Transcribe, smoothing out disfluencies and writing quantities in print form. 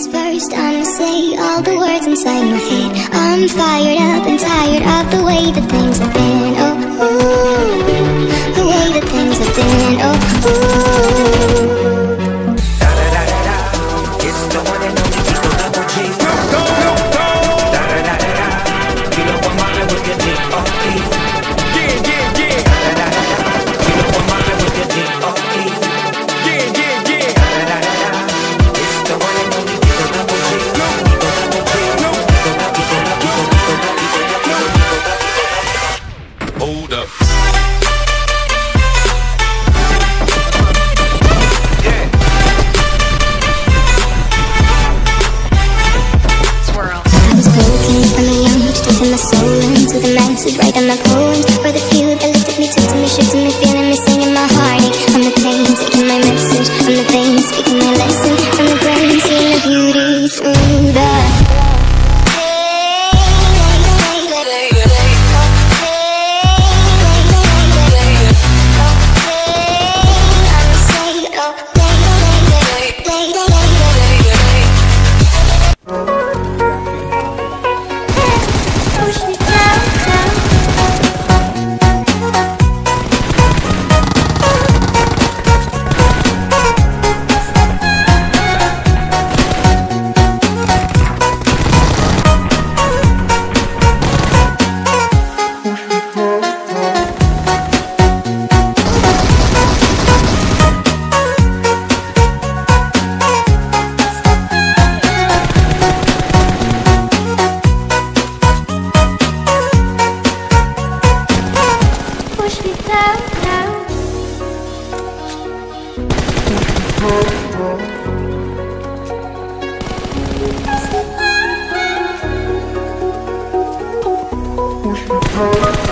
first, I'ma say all the words inside my head. I'm fired up and tired of the way that things have been. Oh, ooh, the way that things have been. Oh, ooh. Da da da da da, it's the one and only Eagle Double G. Da da da da da, you know I'm mobbing with your D.O.E. Yeah, yeah, yeah. Da da da da, you know I'm mobbing with your D.O.E. Yeah, yeah, yeah. Da da da da, it's the one and only Eagle Double G. Eagle Double G. Hold up. Taking my soul into the masses, writing my poems for the few that looked at me, took to me, shook to me, feeling me, singing my heartache. I'm the pain, taking my message from the veins, speaking my lesson from the brain, seeing the beauty through the Push me